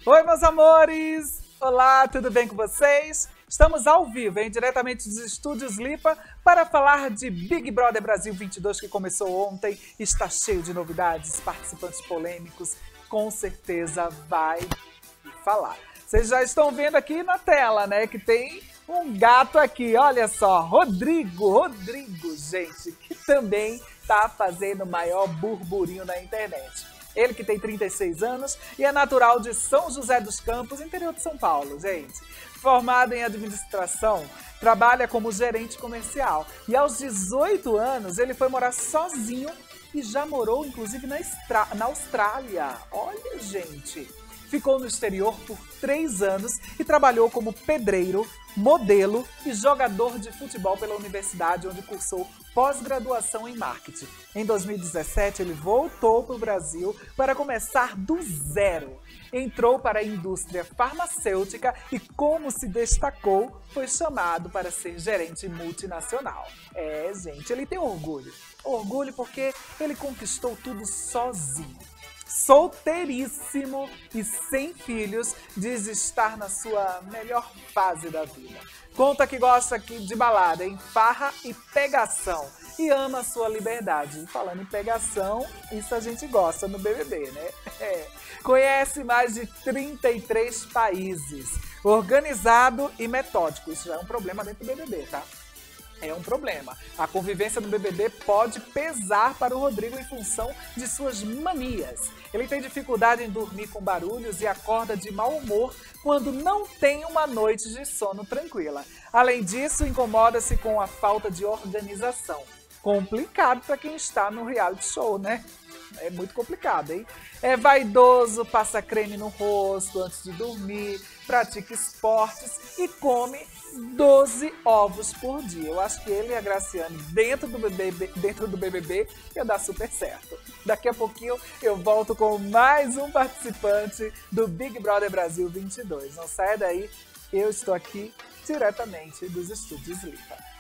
Oi, meus amores! Olá, tudo bem com vocês? Estamos ao vivo, hein? Diretamente dos estúdios Lipa, para falar de Big Brother Brasil 22, que começou ontem. Está cheio de novidades, participantes polêmicos, com certeza vai falar. Vocês já estão vendo aqui na tela, né, que tem um gato aqui, olha só, Rodrigo, gente, que também tá fazendo o maior burburinho na internet. Ele que tem 36 anos e é natural de São José dos Campos, interior de São Paulo, gente. Formado em administração, trabalha como gerente comercial. E aos 18 anos, ele foi morar sozinho e já morou, inclusive, na Austrália. Olha, gente. Ficou no exterior por 3 anos e trabalhou como pedreiro, modelo e jogador de futebol pela universidade, onde cursou pós-graduação em marketing. Em 2017, ele voltou para o Brasil para começar do zero. Entrou para a indústria farmacêutica e, como se destacou, foi chamado para ser gerente multinacional. É, gente, ele tem orgulho. Orgulho porque ele conquistou tudo sozinho. Solteiríssimo e sem filhos, diz estar na sua melhor fase da vida. Conta que gosta aqui de balada, em farra e pegação. E ama a sua liberdade. Falando em pegação, isso a gente gosta no BBB, né? Conhece mais de 33 países. Organizado e metódico. Isso já é um problema dentro do BBB, tá? É um problema. A convivência no BBB pode pesar para o Rodrigo em função de suas manias. Ele tem dificuldade em dormir com barulhos e acorda de mau humor quando não tem uma noite de sono tranquila. Além disso, incomoda-se com a falta de organização. Complicado para quem está no reality show, né? É muito complicado, hein? É vaidoso, passa creme no rosto antes de dormir, pratica esportes e come 12 ovos por dia. Eu acho que ele e a Graciane dentro do BBB ia dar super certo. Daqui a pouquinho eu volto com mais um participante do Big Brother Brasil 22. Não saia daí, eu estou aqui diretamente dos estúdios Lipa.